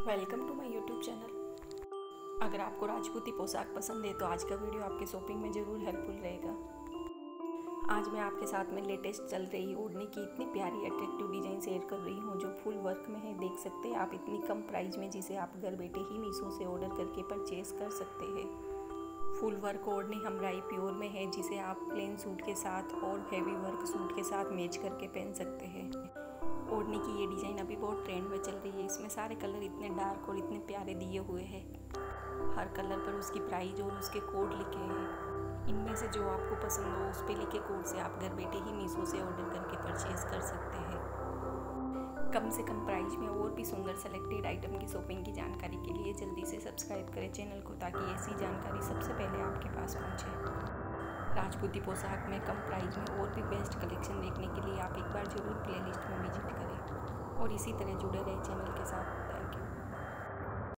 Welcome to my YouTube channel. अगर आपको राजपूती पोशाक पसंद है तो आज का वीडियो आपके शॉपिंग में ज़रूर हेल्पफुल रहेगा। आज मैं आपके साथ में लेटेस्ट चल रही ओढ़नी की इतनी प्यारी अट्रैक्टिव डिज़ाइन शेयर कर रही हूँ जो फुल वर्क में है। देख सकते हैं आप इतनी कम प्राइस में, जिसे आप घर बैठे ही मीशो से ऑर्डर करके परचेज़ कर सकते हैं। फुल वर्क ओढ़नी हमराई प्योर में है, जिसे आप प्लेन सूट के साथ और हेवी वर्क सूट के साथ मैच करके पहन सकते हैं। ओढ़नी की ये डिज़ाइन अभी बहुत ट्रेंड में चल रही है। इसमें सारे कलर इतने डार्क और इतने प्यारे दिए हुए हैं। हर कलर पर उसकी प्राइस और उसके कोड लिखे हैं। इनमें से जो आपको पसंद हो उस पे लिखे कोड से आप घर बैठे ही मीशो से ऑर्डर करके परचेज़ कर सकते हैं। कम से कम प्राइस में और भी सुंदर सेलेक्टेड आइटम की शॉपिंग की जानकारी के लिए जल्दी से सब्सक्राइब करें चैनल को, ताकि ऐसी जानकारी सबसे पहले आपके पास पहुँचे। राजपूती पोशाक में कम प्राइस में और भी बेस्ट कलेक्शन देखने के लिए आप एक बार ज़रूर प्लेलिस्ट में विजिट करें और इसी तरह जुड़े रहे चैनल के साथ।